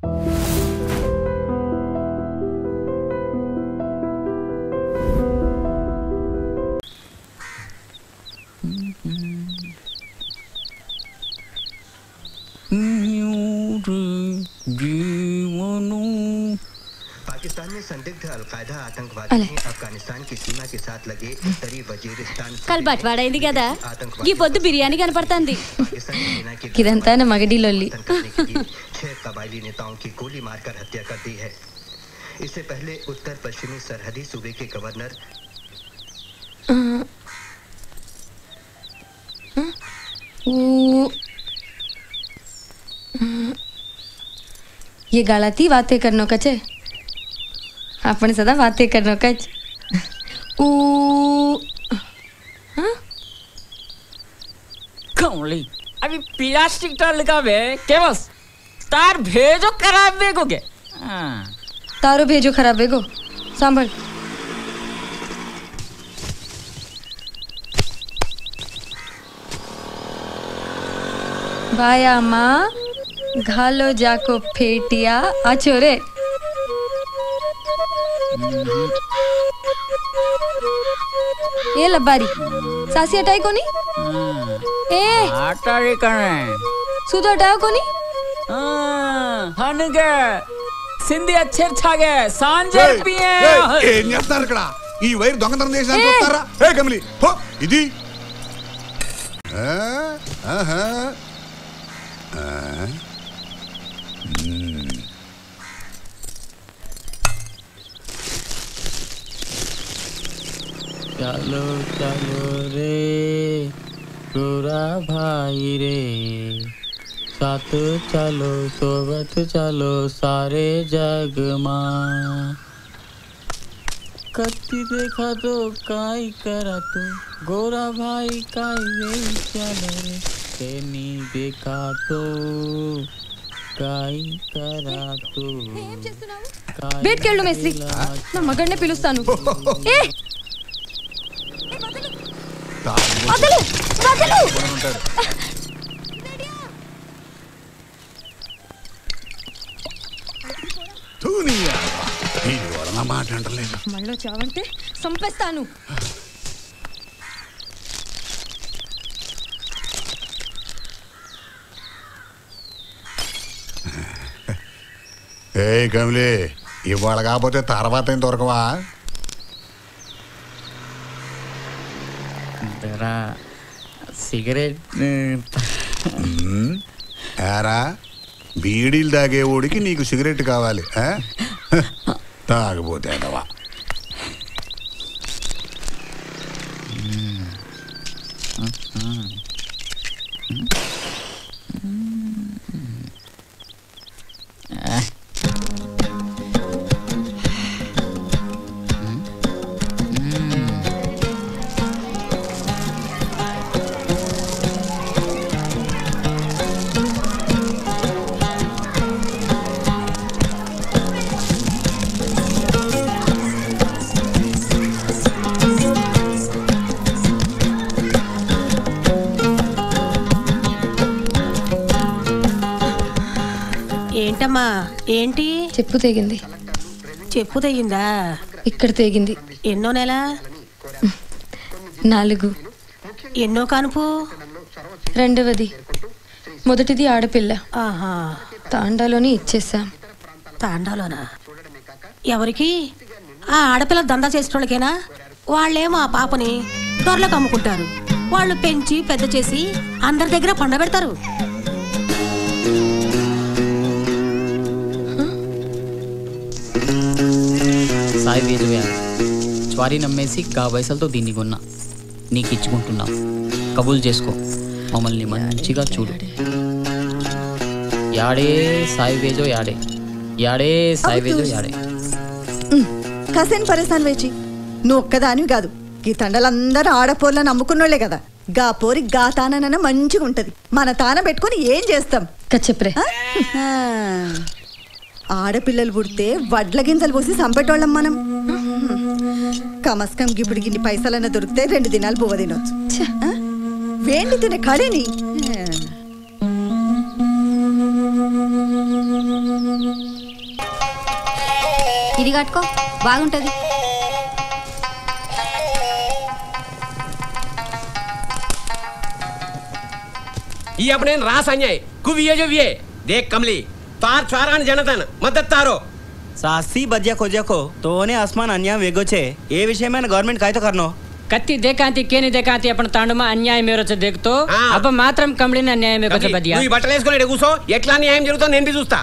पाकिस्तान में संदिग्ध अलकायदा आतंकवादी अफगानिस्तान की सीमा के साथ लगे उत्तरी वजीरिस्तान कल बटवाड़ा अయింది కదా ఈ పొద్దు బిర్యానీ కనపడుతుంది ఇదంతా నా మగడి లొల్లి 6 कबायली नेताओं की गोली मारकर हत्या कर दी है। इससे पहले उत्तर पश्चिमी सरहदी सूबे के गवर्नर ये गलती बातें करनो कचे आपने सदा बातें करनो कच कमली अभी प्लास्टिक टाल का बे के बस तार भेजो खराब बेगोगे तारो भेजो खराब बेगो सांभल भाया माँ घालो जाको फेटिया आचोरे ये लबारी सासी हटाई कोनी ए हटाई कने सुधो हटाओ कोनी हनगे सिंधी अच्छे छागे सांजे पिए ఏం చేస్తున్నారు ఇక్కడ ఈ వైర్ దొంగతనం చేశారు చూస్తారా ఏ కమలి పో ఇది चलो चलो रे गोरा भाई रे साथ चलो सोबत चलो सारे जग मां कत्ती देखा तो काई करा तो गोरा भाई काई वे चलो रे तेनी देखा तो काई करा तो वेट कर लो मेस्त्री ना मगरने पिलुस्तानु ए వదలు వదలు తూనియా ఈ వరన మాటంటలేదు మళ్ళీ చావంటే సంపేస్తాను ఏ కమలి ఇవాళ కాకపోతే తర్వాత ఏం దొరకవా సిగరెట్ ఏరా బీడీలు తాగేవాడికి నీకు సిగరెట్ కావాలి తాగపోతే అదవా ఏంటమ్మా ఏంటి చెప్పు తెగింది చెప్పు తెగిందా ఇక్కడ తెగింది ఎన్నో నెల 4 ఎన్నో కానుపు రెండవది మొదటిది ఆడపిల్ల ఆహా తాండాలోని ఇచ్చేసాం తాండాలోనా ఎవరికి ఆ ఆడపిల్ల దందా చేసేటోళ్ళకేనా వాళ్ళేమో ఆ పాపని దొరలకు అమ్ముకుంటారు వాళ్ళు పెంచి పెద్ద చేసి అందరి దగ్గర పండబెడతారు సాయి వేజువే స్వారీ నమ్మేసి పైసలతో దీన్ని కొన్నా నీకు ఇచ్చుకుంటున్నాం కబూల్ చేసుకో మమ్మల్ని మంచిగా చూడు యాడే సాయి వేజో యాడే యాడే సాయి వేజో యాడే కాసేన్ పరేసాన్ వేచి నువ్వు ఒక్కదానివి కాదు ఈ తండలందరూ ఆడపోర్లను నమ్ముకున్నోళ్లే కదా గా పోరి గా తానన మంచిగా ఉంటది మన తాన పెట్టుకుని ఏం చేస్తాం కచ్చెప్రే ఆడపిల్లలు పుడితే వడ్ల గింజలు పోసి సంపెట్టోళ్ళం మనం కమస్కం గిప్పుడు గిన్ని పైసలన్న దొరికితే 2 దినాలు బువ్వ తినొచ్చు వేండి తినే కళని ఇది కట్టుకో బాగుంటది. ये अपने रास अन्याय कुविये जो विये देख कमली तार चारान जनतन मदद तारो सासी बज्या खोज्या को तोने आसमान अन्याय वेगो छे ये विषय में गवर्नमेंट काय तो करनो कत्ती देखांती केनी देखांती अपन तांडुमा अन्याय मेरो से देखतो अब मात्रम कमलिन अन्याय में कुछ बदिया నువ్వు బట్టలు వేసుకొని కూసో ఎట్లా న్యాయం జరుగుతుందో నేను చూస్తా